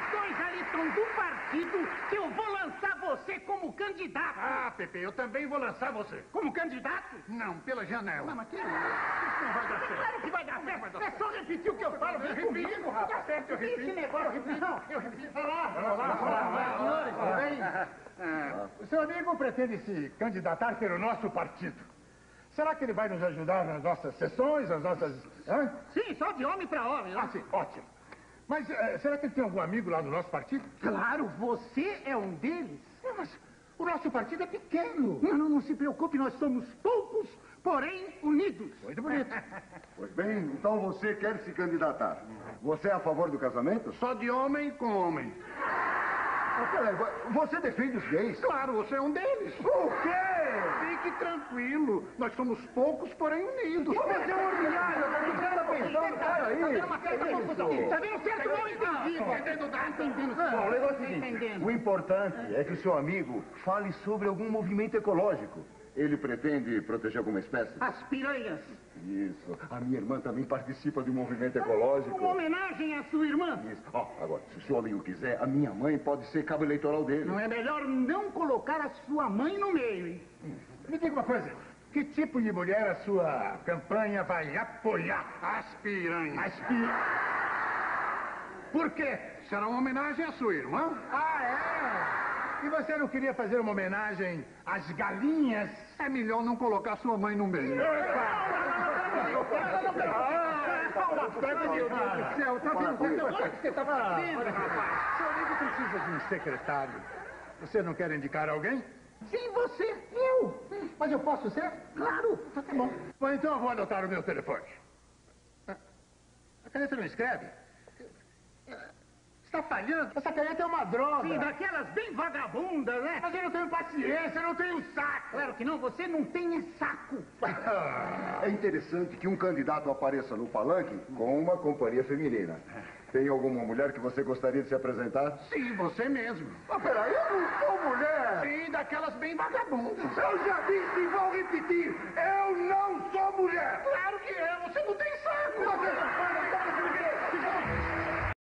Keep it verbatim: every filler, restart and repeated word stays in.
Aqueles dois ali estão do partido que eu vou lançar você como candidato. Ah, Pepe, eu também vou lançar você. Como candidato? Não, pela janela. Não, mas que... Isso não vai dar certo. Claro que vai dar certo. É só repetir o que eu falo. Eu repito, rapaz. Tá certo, eu repito. Esse negócio, eu repito. Não, eu repito. Vai lá, vai lá, vai lá. Senhores, tudo bem? O seu amigo pretende se candidatar pelo nosso partido. Será que ele vai nos ajudar nas nossas sessões, nas nossas... Hã? Sim, só de homem para homem. Ah, sim, ótimo. Mas uh, será que ele tem algum amigo lá no nosso partido? Claro, você é um deles. É, mas o nosso partido é pequeno. Não, não, não se preocupe, nós somos poucos, porém unidos. Muito bonito. Pois bem, então você quer se candidatar. Você é a favor do casamento? Só de homem com homem. Ah, peraí, você defende os gays? Claro, você é um deles. O quê? Fique tranquilo. Nós somos poucos, porém unidos. Mas é um ordinário, o que está pensando? Peraí. Tá vendo uma certa confusão? Tá vendo certo mal entendido? Entendendo nada. Entendendo. Bom, o negócio é o seguinte, o importante é que o seu amigo fale sobre algum movimento ecológico. Ele pretende proteger alguma espécie? As piranhas. Isso. A minha irmã também participa de um movimento ecológico. Uma homenagem à sua irmã. Isso. Ó, agora, se o seu amigo quiser, a minha mãe pode ser cabo eleitoral dele. Não é melhor não colocar a sua mãe no meio, hein? Me diga uma coisa. Que tipo de mulher a sua campanha vai apoiar? As piranhas. As piranhas. Por quê? Será uma homenagem à sua irmã? Ah, é? E você não queria fazer uma homenagem às galinhas? É melhor não colocar sua mãe no meio. Meu Deus do céu, tá vendo? O que você está fazendo, rapaz? Seu amigo precisa de um secretário. Você não quer indicar alguém? Sim, você. Eu. Mas eu posso ser? Claro. Tá bom. Bom, então eu vou anotar o meu telefone. A caneta não escreve? Está falhando? Essa caneta é uma droga. Sim, daquelas bem vagabundas, né? Mas eu não tenho paciência, eu não tenho saco. Claro que não, você não tem é saco. É interessante que um candidato apareça no palanque com uma companhia feminina. Tem alguma mulher que você gostaria de se apresentar? Sim, você mesmo. Ah, peraí, eu não sou mulher! Sim, daquelas bem vagabundas. Eu já disse e vou repetir, eu não sou mulher! Claro que é, você não tem saco. Você não